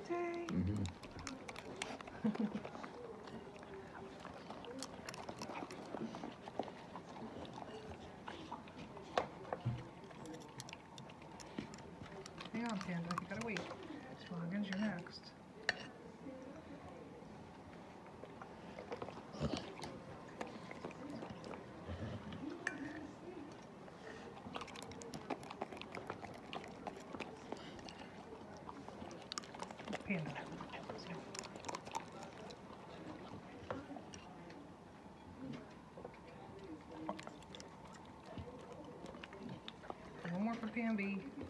birthday. Hang on, Panda. You gotta wait. Slogan's you're next. Panda. One more for Pamby.